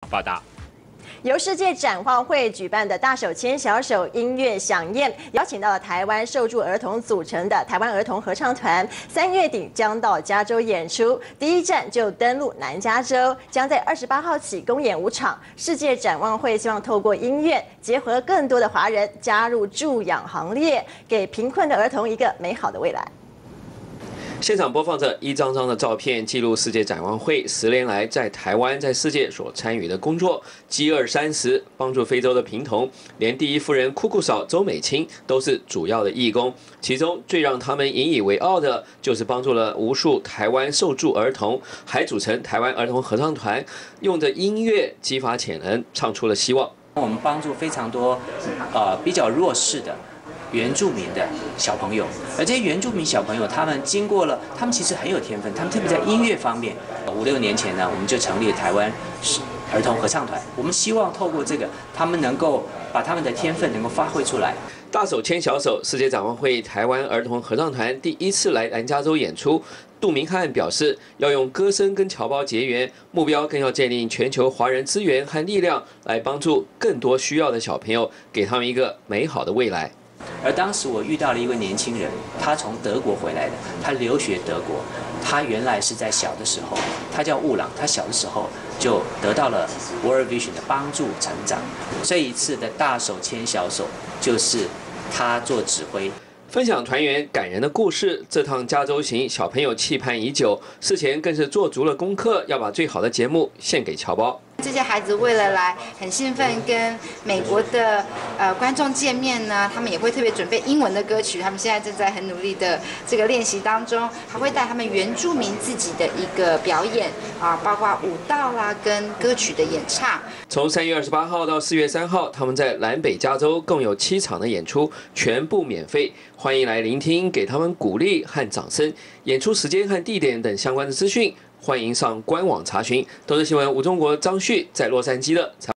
报道。 由世界展望会举办的大手牵小手音乐飨宴，邀请到了台湾受助儿童组成的台湾儿童合唱团，3月底将到加州演出，第一站就登陆南加州，将在28号起公演5场。世界展望会希望透过音乐，结合更多的华人加入助养行列，给贫困的儿童一个美好的未来。 现场播放着一张张的照片，记录世界展望会10年来在台湾、在世界所参与的工作，饥饿三十，帮助非洲的贫童，连第一夫人酷酷嫂周美青都是主要的义工。其中最让他们引以为傲的，就是帮助了无数台湾受助儿童，还组成台湾儿童合唱团，用着音乐激发潜能，唱出了希望。 我们帮助非常多比较弱势的。 原住民的小朋友，而这些原住民小朋友，他们经过了，他们其实很有天分，他们特别在音乐方面。5、6年前呢，我们就成立了台湾儿童合唱团，我们希望透过这个，他们能够把他们的天分能够发挥出来。 大手牵小手，世界展望会台湾儿童合唱团第一次来南加州演出。杜明翰表示，要用歌声跟侨胞结缘，目标更要建立全球华人资源和力量，来帮助更多需要的小朋友，给他们一个美好的未来。 而当时我遇到了一位年轻人，他从德国回来的，他留学德国，他原来是在小的时候，他叫悟朗，他小的时候就得到了 World Vision 的帮助成长。这一次的大手牵小手，就是他做指挥。 分享团员感人的故事，这趟加州行小朋友期盼已久，事前更是做足了功课，要把最好的节目献给侨胞。 这些孩子为了来很兴奋跟美国的观众见面呢，他们也会特别准备英文的歌曲，他们现在正在很努力的这个练习当中，还会带他们原住民自己的一个表演啊，包括舞蹈啦跟歌曲的演唱。 从3月28号到4月3号，他们在南北加州共有7场的演出，全部免费，欢迎来聆听，给他们鼓励和掌声。演出时间和地点等相关的资讯。 欢迎上官网查询。都市新闻吴中国、张旭在洛杉矶的。